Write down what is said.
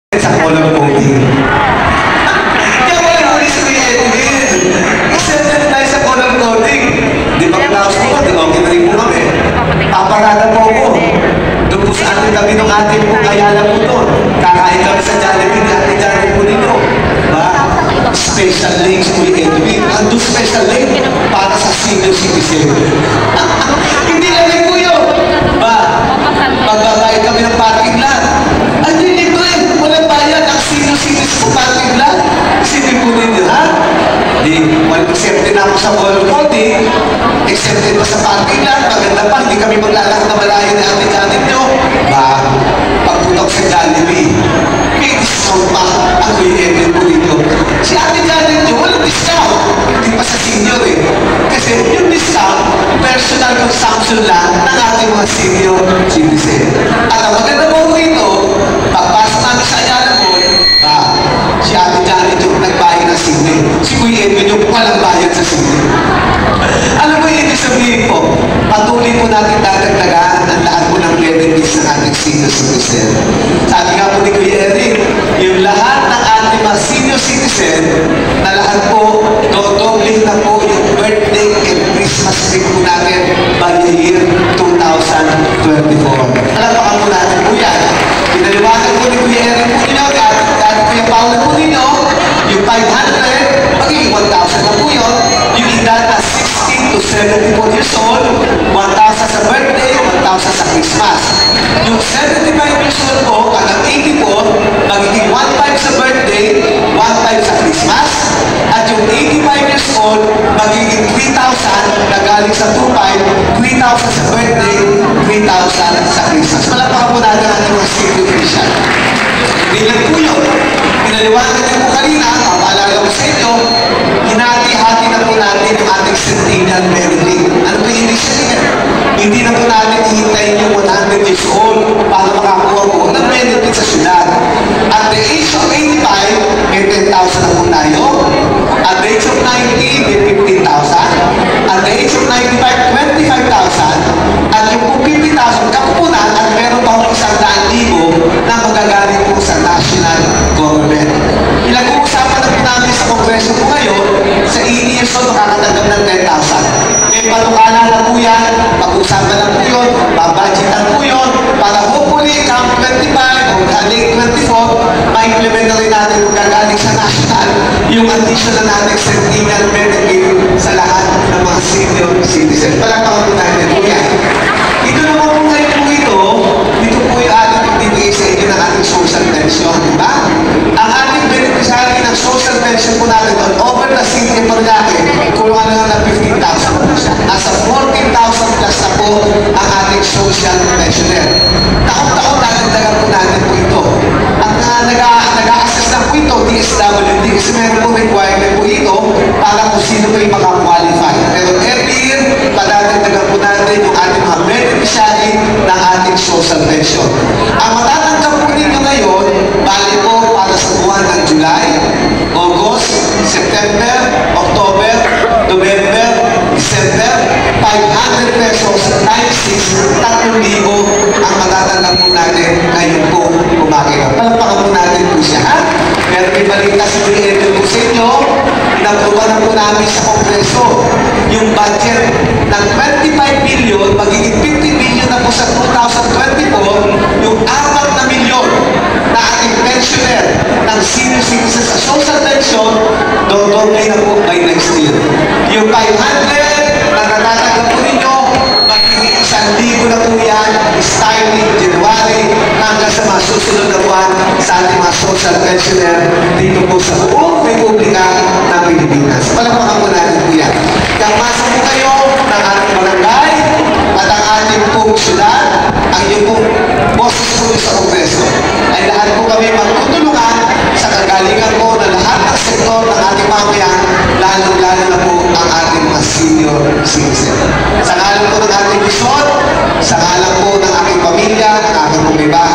sa color coding. Kaya wala huli si Kuya Edwin. Extended tayo sa color coding. Di ba class po? Di ba okay na rin po kami? Paparada po ako. Doon po sa ating tabi ng ating po kayala po doon. Kakain kami sa Jollibee ni Ate Janet po ninyo. Ba? Special links Kuya Edwin. Ando special link para sa senior citizen. Hindi lang rin po yun. Ba? Magbabayad kami ng parking lot. Ano yun ito eh? Walang bayad ang senior citizen sa parking lot. Isipin po ninyo, ha? Di, accepted na ako sa color coding, accepted pa sa parking lot, maganda pa, hindi kami maglalakad na malayo na Ate Janet nyo. Ba? Pagputok sa Jollibee, may discount pa ang Kuya Edwin po dito. Si Ate Janet nyo, walang discount. Hindi pa sa senior eh. Kasi yung discount, personal consumption lang ng ating mga senior citizen. At ang maganda po rito, pagpasok namin sa Ayala Mall, si Ate Janet yung nagbayad ng sine. Si Kuya Edwin yung walang bayad sa sine. Alam mo yung ibig sabihin po, patuloy po natin dadagdagan ang lahat po ng benefits ng ating senior citizen. Sabi nga po ni Kuya Edwin, yung lahat ng ating mga senior citizen, na lahat po, dodoblin na po yung birthday and Christmas break po natin by the year 2024. Alapakan po natin po yan. Pinaliwanag po ni Kuya Edwin po ninyo, at Kuya Paula po ninyo, yung 500, magiging 1,000 na po yun. Yung edad na 16 to 74 years old, 1,000 sa birthday, 1,000 sa Christmas. Yung 75 years old po, hanggang 84, magiging 1,500 sa birthday, 1,500 sa Christmas. At yung 85 years old, magiging 3,000 na galing sa 2,500, 3,000 sa birthday, 3,000 sa Christmas. Malapakan po natin ang mga senior Christian. Hindi lang po yun. Pinaliwanag din po kanina, papaalala ko sa inyo, hinati-hati na po natin yung ating centennial merit. Ano po yung ibig sabihin? Hindi na po natin hihintayin yung 100 years old para makakuha po ng benefit sa syudad. At the age of 85, may 10,000 na po tayo. At the age of 90, may 15,000. At the age of 95, 25,000. At yung po 50,000 kapunan at meron pa akong 100,000 na magagaling po sa national government. Ilag-uusapan na po namin sa Kongreso po ngayon, sa 80 years old, makakatanggap ng 10,000. May patukala na po yan, pag-usapan na po yun, babudgetan po yun, para hopefully, come 25 o late 24, ma-implement na rin natin kung gagaling sa national, yung additional natin centennial benefit sa lahat ng mga senior citizen. Palakpakan po natin po yan. Ito naman po ngayon po ito po yung ating pagbibigay sa inyo ng ating social pension, di ba? Ang ating beneficiary ng social pension po natin doon, over the city per laki, kulungan na lang ng 15,000 po siya. Nasa 14,000 plus na po ang ating social pensioner. Taon-taon nagagdagan po natin po ito. At nag-a-assess na po ito, DSWD, kasi meron po requirement po ito para kung sino po yung makakwalify. Pero every year, padadagdagan po natin yung ating mga beneficiary ng ating social pension. Ang matatanggap po ninyo ngayon, bali po para sa buwan ng July, August, September, October, November, December, 500 pesos times 6, 3,000 ang matatanggap po natin ngayon po kumakita. Palagpakan po natin po siya, ha? Pero may balita si Kuya Edwin po sa inyo, inapruban na po namin sa Kongreso yung budget ng 25 billion, magiging 50 billion na po sa 2024, yung 4 na milyon na ating pensioner ng senior citizens sa social pension, dodoble na po by next year. Yung 500 na natatanggap po ninyo, magiging 1,000 na po yan, starting January hanggang sa mga susunod na buwan sa ating mga social pensioner dito po sa buong Republika ng Pilipinas. Palakpakan po natin po yan. Kaya masa po kayo ng ating barangay at ang ating pong syudad, ang inyong pong boses po sa Kongreso, ay lahat po kami magtutulungan sa kagalingan po na lahat ng sektor ng ating mamayan, lalong-lalo na po ang ating mga senior citizen. Sa ngalan po ng ating misyon, sa ngalan po ng aking pamilya, ng aking pamilya,